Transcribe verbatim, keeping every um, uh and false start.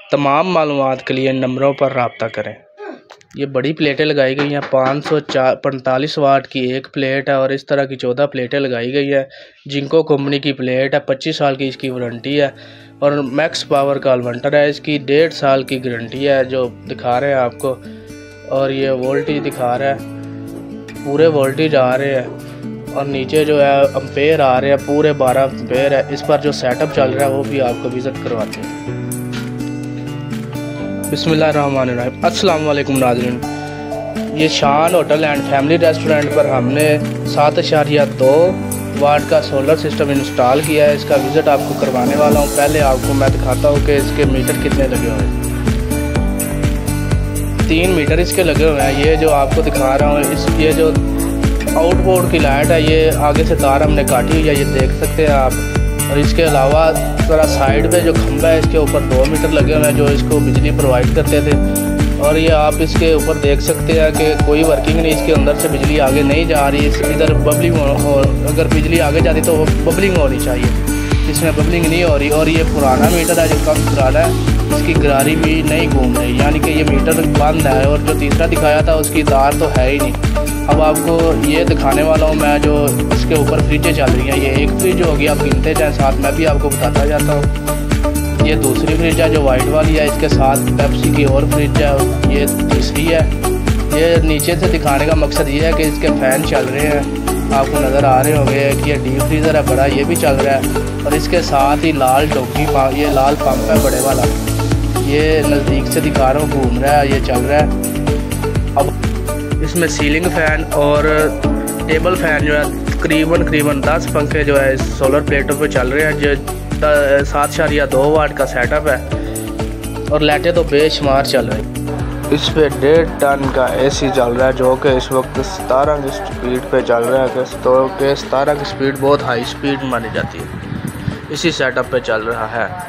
तमाम मालूमात के लिए नंबरों पर रब्ता करें। ये बड़ी प्लेटें लगाई गई हैं, पाँच सौ चार पैंतालीस वाट की एक प्लेट है और इस तरह की चौदह प्लेटें लगाई गई है। जिंको कंपनी की प्लेट है, पच्चीस साल की इसकी वारंटी है और मैक्स पावर का अल्वर्टर है, इसकी डेढ़ साल की गारंटी है जो दिखा रहे हैं आपको। और ये वोल्टेज दिखा रहा है, पूरे वोल्टेज आ रहे हैं और नीचे जो है अम्पेयर आ रहे हैं, पूरे बारह अम्पेयर है। इस पर जो सेटअप चल रहा है वो भी आपको विज़िट करवाते हैं। बिस्मिल्लाहिर्रहमानिर्रहीम। अस्सलाम वालेकुम नाज़रीन, ये शान होटल एंड फैमिली रेस्टोरेंट पर हमने सात अशारिया दो वाट का सोलर सिस्टम इंस्टॉल किया है। इसका विज़िट आपको करवाने वाला हूँ। पहले आपको मैं दिखाता हूँ कि इसके मीटर कितने लगे हुए हैं। तीन मीटर इसके लगे हुए हैं। ये जो आपको दिखा रहा हूँ, इस ये जो आउटबोर्ड की लाइट है, ये आगे से तार हमने काटी हुई है, ये देख सकते हैं आप। और इसके अलावा थोड़ा साइड पे जो खंभा है इसके ऊपर दो मीटर लगे हुए हैं जो इसको बिजली प्रोवाइड करते थे। और ये आप इसके ऊपर देख सकते हैं कि कोई वर्किंग नहीं, इसके अंदर से बिजली आगे नहीं जा रही। इधर बबलिंग हो, अगर बिजली आगे जाती तो वो बबलिंग होनी चाहिए, इसमें बबलिंग नहीं हो रही। और ये पुराना मीटर है जो कम पुराना है, इसकी गरारी भी नहीं घूम रही, यानी कि ये मीटर बंद है। और जो तीसरा दिखाया था उसकी तार तो है ही नहीं। अब आपको ये दिखाने वाला हूँ मैं, जो इसके ऊपर फ्रिजें चल रही हैं। ये एक फ्रिज होगी, आप गिनते जाएँ, साथ मैं भी आपको बताता जाता हूँ। ये दूसरी फ्रिज है जो वाइट वाली है, इसके साथ पेप्सी की और फ्रिज है, ये तीसरी है। ये नीचे से दिखाने का मकसद ये है कि इसके फ़ैन चल रहे हैं, आपको नज़र आ रहे होंगे कि ये डीप फ्रीज़र है बड़ा, ये भी चल रहा है। और इसके साथ ही लाल टोकी, ये लाल पंप है बड़े वाला, ये नज़दीक से दिखा रहा हूँ, घूम रहा है, ये चल रहा है। अब इसमें सीलिंग फ़ैन और टेबल फ़ैन जो है तकरीबन तकरीबन दस पंखे जो है इस सोलर प्लेटों पे चल रहे हैं, जो सात शारिया दो वाट का सेटअप है। और लाइटें तो बेशुमार चल रही। इस पे डेढ़ टन का एसी चल रहा है जो कि इस वक्त सतारह की स्पीड पे चल रहा है। तो कि सतारह की स्पीड बहुत हाई स्पीड मानी जाती है, इसी सेटअप पे चल रहा है।